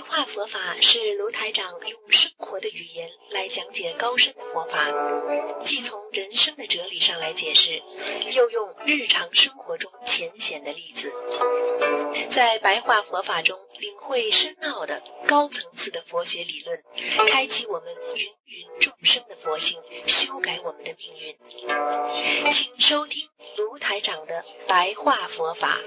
话佛法是卢台长用生活的语言来讲解高深的佛法，既从人生的哲理上来解释，又用日常生活中浅显的例子，在白话佛法中领会深奥的高层次的佛学理论，开启我们芸芸众生的佛性，修改我们的命运。请收听卢台长的白话佛法。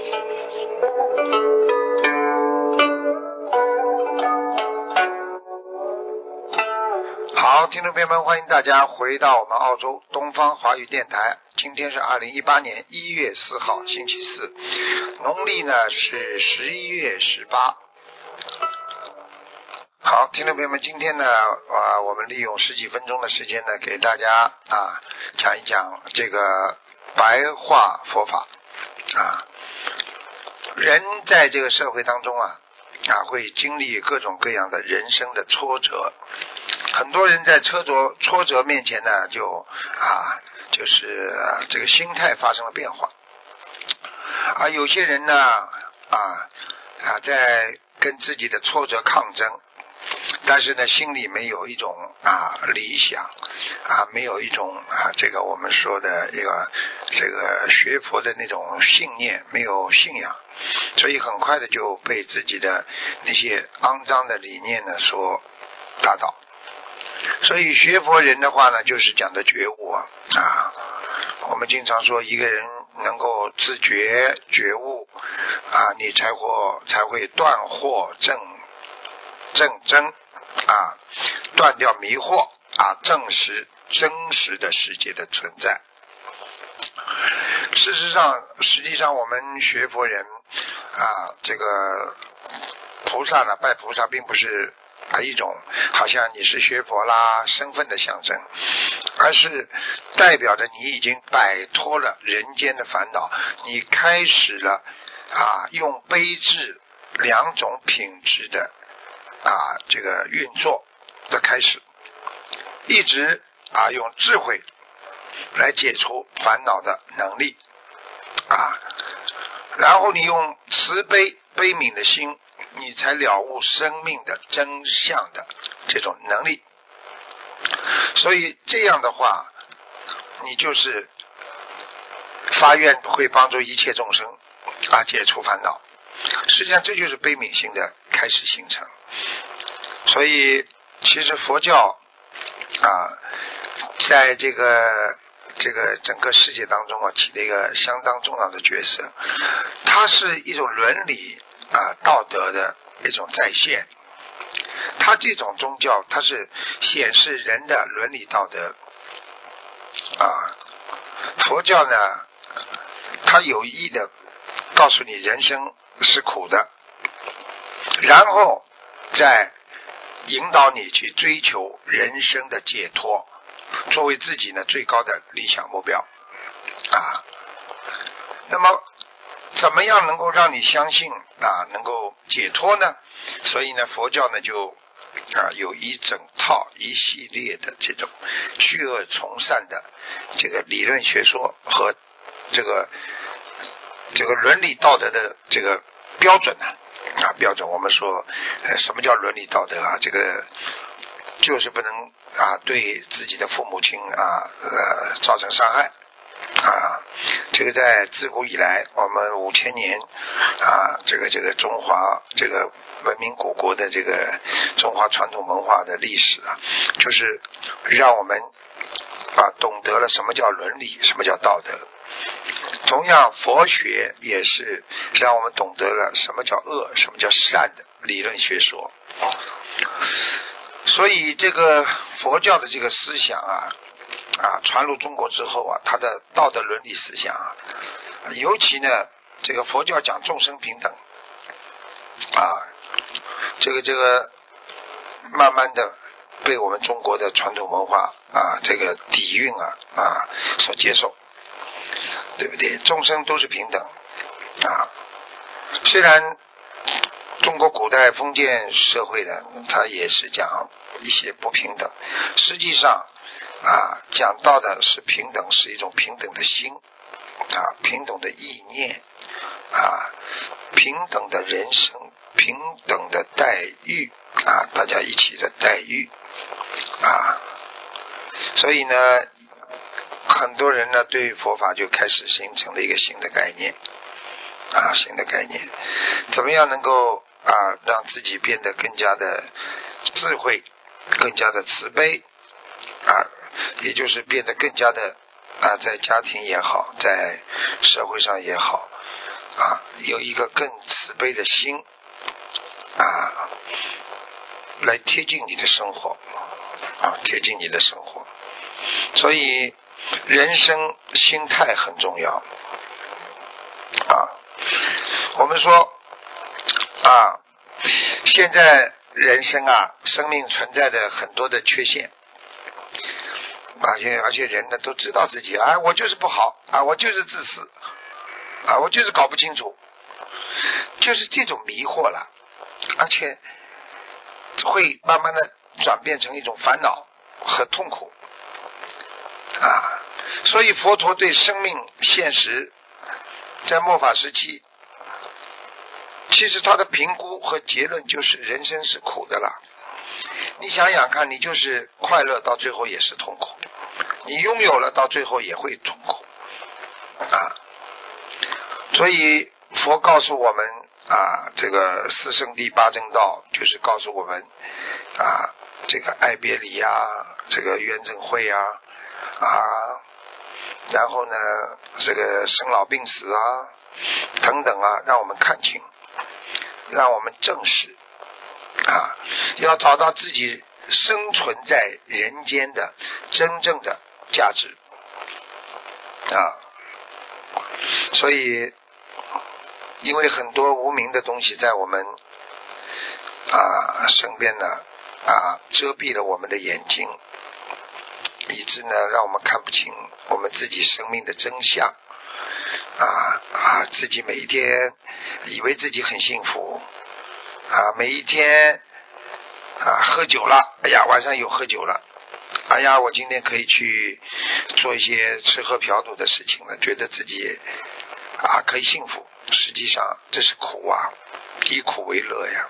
好，听众朋友们，欢迎大家回到我们澳洲东方华语电台。今天是2018年1月4号，星期四，农历呢是11月18。好，听众朋友们，今天呢我们利用10几分钟的时间呢，给大家讲一讲这个白话佛法人在这个社会当中会经历各种各样的人生的挫折，很多人在挫折面前呢，就是这个心态发生了变化有些人呢在跟自己的挫折抗争，但是呢心里没有一种理想没有一种这个我们说的这个学佛的那种信念，没有信仰，所以很快的就被自己的那些肮脏的理念呢所打倒。所以学佛人的话呢，就是讲的觉悟我们经常说，一个人能够自觉觉悟你才会断惑正真断掉迷惑证实真实的世界的存在。实际上我们学佛人这个菩萨呢，拜菩萨并不是一种好像你是学佛啦身份的象征，而是代表着你已经摆脱了人间的烦恼，你开始了用悲智两种品质的这个运作的开始，一直用智慧来解除烦恼的能力然后你用慈悲悲悯的心，你才了悟生命的真相的这种能力。所以这样的话，你就是发愿会帮助一切众生解除烦恼。实际上这就是悲悯心的开始形成。所以其实佛教在这个整个世界当中起了一个相当重要的角色。它是一种伦理道德的一种再现。它这种宗教，它是显示人的伦理道德佛教呢，它有意的告诉你人生是苦的，然后再引导你去追求人生的解脱，作为自己呢最高的理想目标那么怎么样能够让你相信能够解脱呢？所以呢佛教呢就有一整套一系列的这种去恶从善的这个理论学说和这个伦理道德的这个标准标准。我们说什么叫伦理道德这个就是不能对自己的父母亲造成伤害这个在自古以来，我们5000年这个中华这个文明古国的这个中华传统文化的历史就是让我们懂得了什么叫伦理，什么叫道德。同样佛学也是让我们懂得了什么叫恶，什么叫善的理论学说。所以这个佛教的这个思想传入中国之后它的道德伦理思想尤其呢这个佛教讲众生平等这个慢慢的被我们中国的传统文化这个底蕴所接受，对不对？众生都是平等虽然中国古代封建社会呢，它也是讲一些不平等，实际上讲到的是平等，是一种平等的心平等的意念平等的人生， 平等的待遇啊，大家一起的待遇啊。所以呢，很多人呢对佛法就开始形成了一个新的概念啊，新的概念，怎么样能够让自己变得更加的智慧，更加的慈悲啊，也就是变得更加的在家庭也好，在社会上也好啊，有一个更慈悲的心啊，来贴近你的生活啊，贴近你的生活。所以人生心态很重要啊。我们说现在人生生命存在着很多的缺陷，而且人呢都知道自己我就是不好我就是自私我就是搞不清楚，就是这种迷惑了，而且会慢慢的转变成一种烦恼和痛苦所以佛陀对生命现实在末法时期，其实他的评估和结论就是人生是苦的了。你想想看，你就是快乐到最后也是痛苦，你拥有了到最后也会痛苦所以佛告诉我们这个四圣谛八正道，就是告诉我们这个爱别离这个怨憎会然后呢这个生老病死等等让我们看清，让我们正视要找到自己生存在人间的真正的价值所以因为很多无名的东西在我们身边呢遮蔽了我们的眼睛，以致呢让我们看不清我们自己生命的真相自己每一天以为自己很幸福每一天喝酒了，晚上有喝酒了，我今天可以去做一些吃喝嫖赌的事情了，觉得自己可以幸福，实际上这是苦以苦为乐呀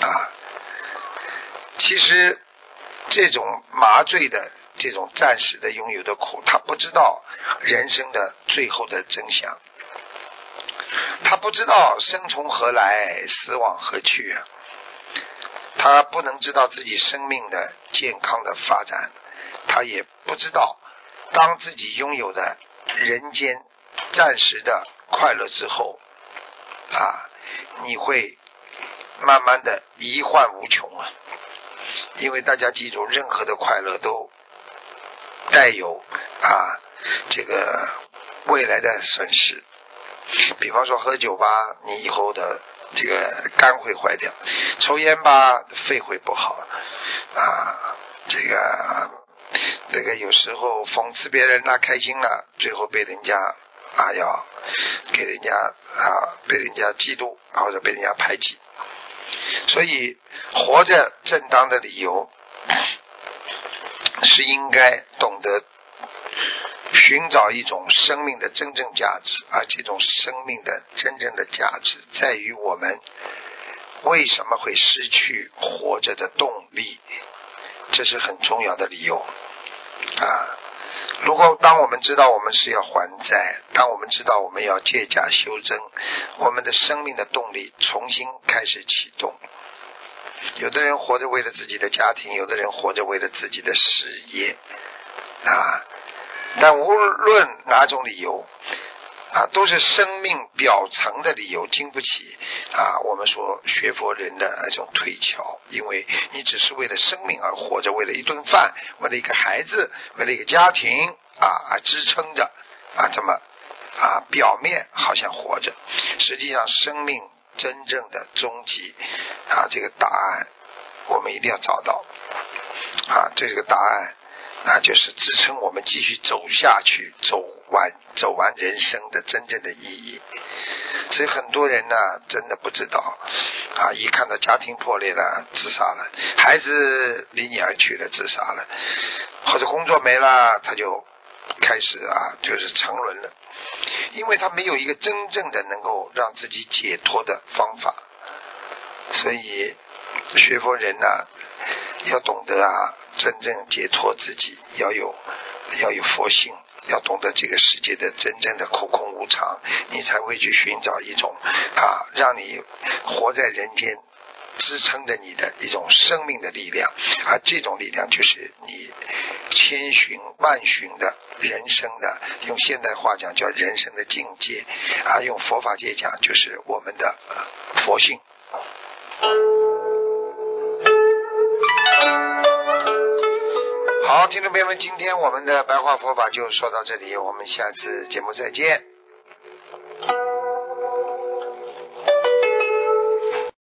其实这种麻醉的这种暂时的拥有的苦，他不知道人生的最后的真相，他不知道生从何来死往何去他不能知道自己生命的健康的发展，他也不知道当自己拥有的人间暂时的快乐之后你会慢慢的遗患无穷因为大家记住，任何的快乐都带有这个未来的损失。比方说喝酒吧，你以后的这个肝会坏掉；抽烟吧，肺会不好这个有时候讽刺别人开心了，最后被人家要给人家被人家嫉妒或者被人家排挤。所以活着正当的理由是应该懂得寻找一种生命的真正价值，而这种生命的真正的价值在于我们为什么会失去活着的动力，这是很重要的理由如果当我们知道我们是要还债，当我们知道我们要借假修真，我们的生命的动力重新开始启动。有的人活着为了自己的家庭，有的人活着为了自己的事业但无论哪种理由都是生命表层的理由，经不起我们说学佛人的那种推敲。因为你只是为了生命而活着，为了一顿饭，为了一个孩子，为了一个家庭支撑着这么表面好像活着，实际上生命真正的终极这个答案我们一定要找到这个答案就是支撑我们继续走下去，走完人生的真正的意义。所以很多人呢真的不知道一看到家庭破裂了自杀了，孩子离你而去了自杀了，或者工作没了他就开始就是沉沦了，因为他没有一个真正的能够让自己解脱的方法所以学佛人要懂得真正解脱自己，要有佛性，要懂得这个世界的真正的空空无常，你才会去寻找一种让你活在人间支撑着你的一种生命的力量，这种力量就是你千寻万寻的人生的，用现代话讲叫人生的境界用佛法界讲就是我们的佛性。好，听众朋友们，今天我们的白话佛法就说到这里，我们下次节目再见。